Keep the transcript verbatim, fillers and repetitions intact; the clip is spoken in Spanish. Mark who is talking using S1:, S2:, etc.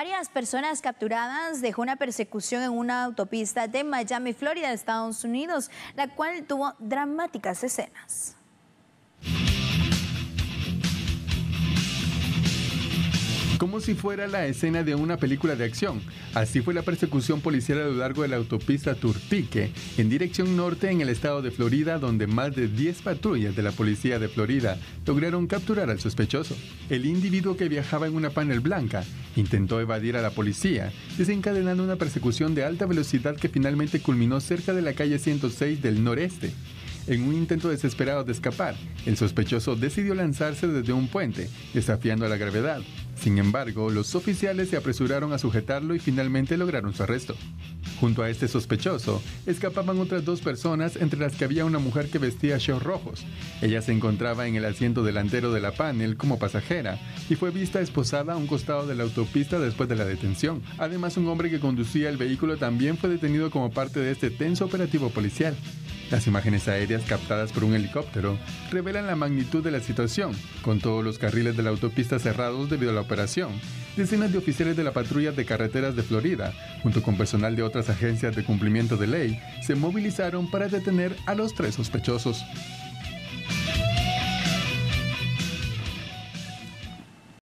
S1: Varias personas capturadas dejó una persecución en una autopista de Miami, Florida, Estados Unidos, la cual tuvo dramáticas escenas.
S2: Como si fuera la escena de una película de acción. Así fue la persecución policial a lo largo de la autopista Turpique, en dirección norte en el estado de Florida, donde más de diez patrullas de la policía de Florida lograron capturar al sospechoso. El individuo, que viajaba en una panel blanca, intentó evadir a la policía, desencadenando una persecución de alta velocidad que finalmente culminó cerca de la calle ciento seis del noreste. En un intento desesperado de escapar, el sospechoso decidió lanzarse desde un puente, desafiando a la gravedad. Sin embargo, los oficiales se apresuraron a sujetarlo y finalmente lograron su arresto. Junto a este sospechoso, escapaban otras dos personas, entre las que había una mujer que vestía shorts rojos. Ella se encontraba en el asiento delantero de la panel como pasajera y fue vista esposada a un costado de la autopista después de la detención. Además, un hombre que conducía el vehículo también fue detenido como parte de este tenso operativo policial. Las imágenes aéreas captadas por un helicóptero revelan la magnitud de la situación, con todos los carriles de la autopista cerrados debido a la operación. Decenas de oficiales de la patrulla de carreteras de Florida, junto con personal de otras agencias de cumplimiento de ley, se movilizaron para detener a los tres sospechosos.